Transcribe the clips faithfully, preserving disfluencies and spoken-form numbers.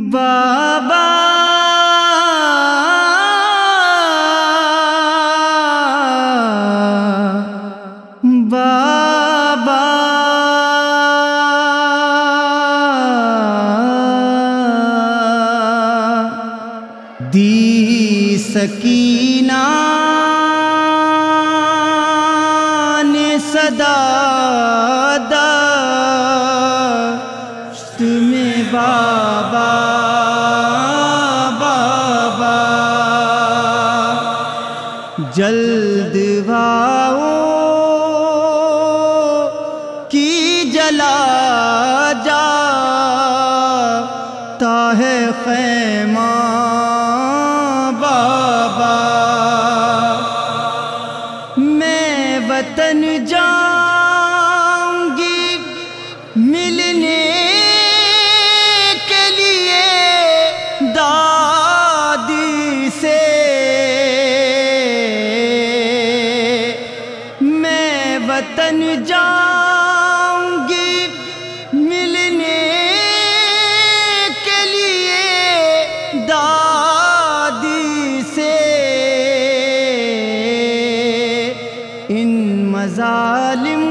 بابا بابا دی سکینہ نے صدا داشت میں بابا بابا جلد واؤ کی جلا جاتا ہے خیمہ بابا میں وطن جاؤں گی ملنے کے لیے دادی سے میں وطن جاؤں گی ملنے کے لیے دادی سے ان مظالم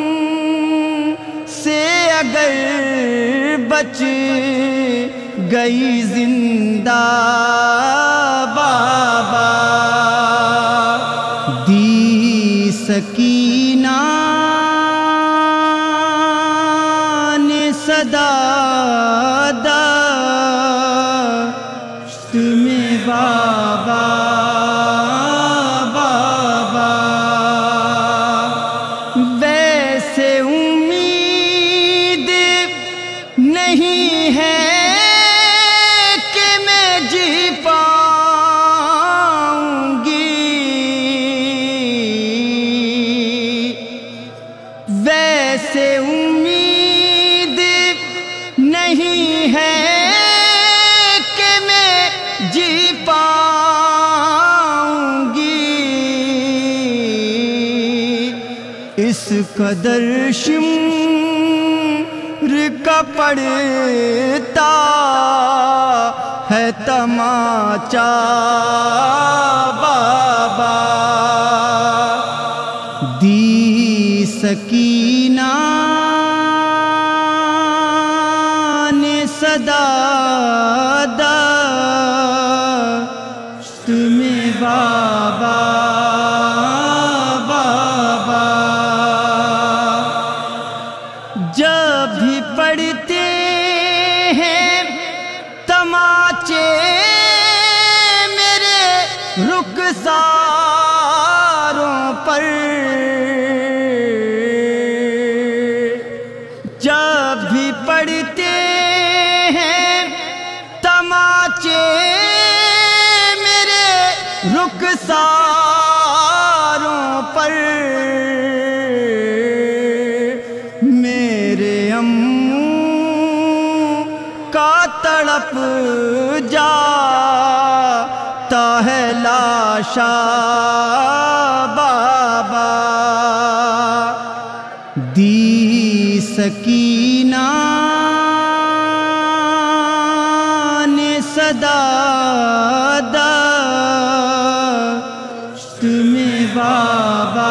سے اگر بچ گئی زندہ بابا دی سکینہ نے صدا داشت میں بابا بابا ویسے امید نہیں ہے کہ میں جی پاؤں گی ویسے امید نہیں ہے کہ میں جی پاؤں گی اس قدر شمر کا پڑتا ہے تماچا بابا دی سکینہ نے صدا داشت میں بابا بابا جب بھی پڑھتے ہیں تماچے میرے رخساروں پر جب بھی پڑھتے ہیں تماچے میرے رخساروں پر میرے اموں کا تڑپ جاتا ہے لاشا بابا دی سکینہ نے صدا داشت میں بابا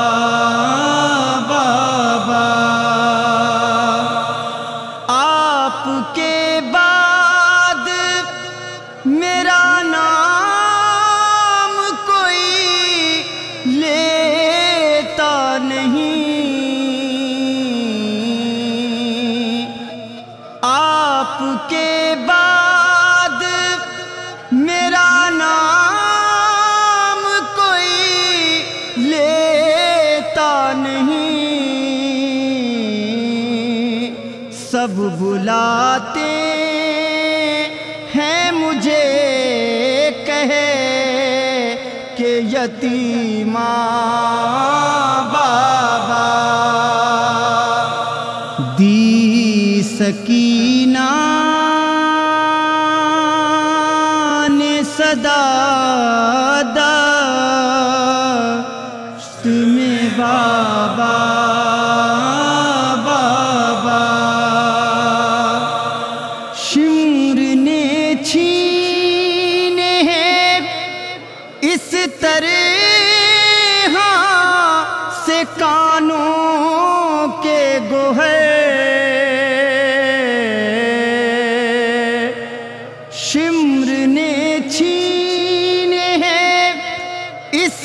بابا آپ کے بعد میرا نام کوئی لیتا نہیں آپ کے بعد میرا نام کوئی لیتا نہیں سب بلاتے ہیں مجھے کہے کہ یتیمہ بابا دی سکینہ نے صدا داشت میں بابا بابا شمر نے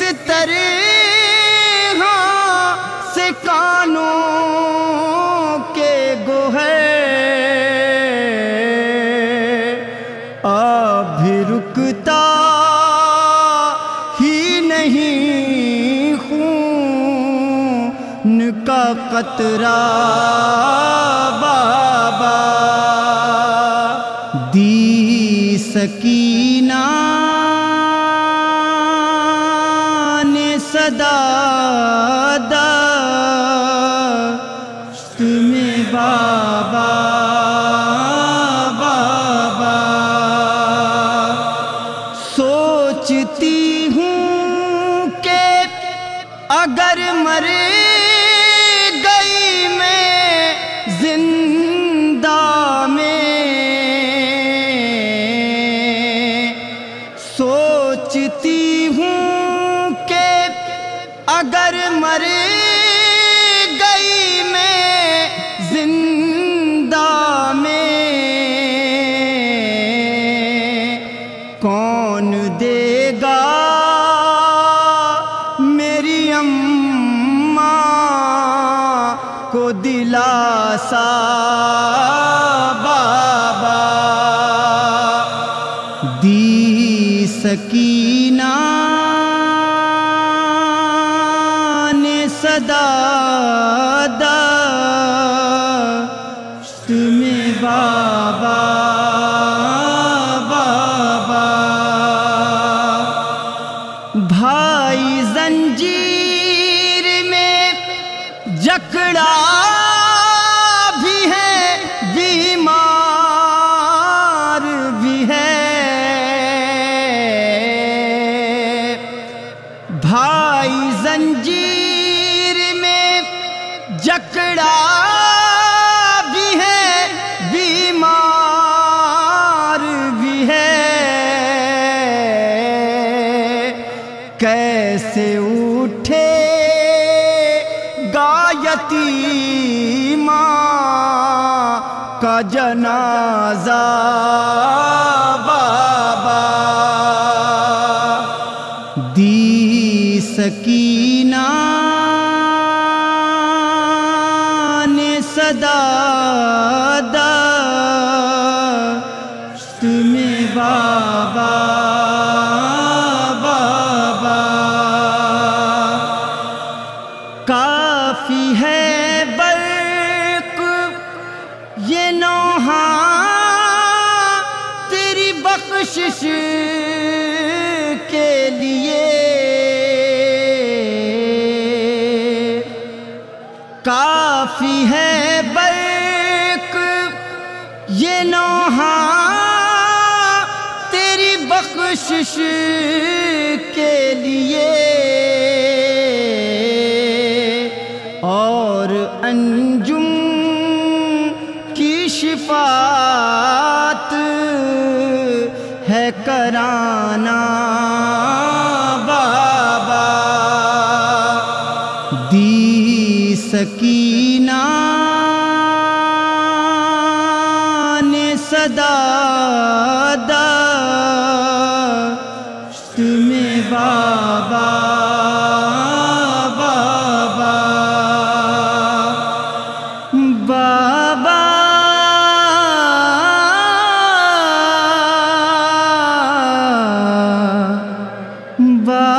طرح سے کانوں کے گوہر اب بھی رکتا ہی نہیں خون کا قطرہ بابا دی سکینہ نے صدا داشت میں بابا بابا سوچتی ہوں کہ اگر مر گئی میں زندہ میں سوچتی ہوں کہ اگر مر گئی میں زندہ میں کون دے گا میری اماں کو دلاسا بابا دی سکینہ نے صدا داشت میں بابا بابا بھائی زنجیر میں جکڑا بھی ہے بیمار بھی ہے بھائی زنجیر میں جکڑا بھی ہے بیمار بھی ہے کیسے اٹھے گا یتیماں کا جنازہ بابا دی سکینہ نے صدا داشت میں بابا بابا کافی ہے برق یہ نوحہ تیری بخشش کے لیے کافی ہے برق یہ نوحہ تیری بخشش کے لیے اور انجم کی شفاعت ہے کرانا بابا دی سکینہ نے صدا داشت میں بابا بابا بابا بابا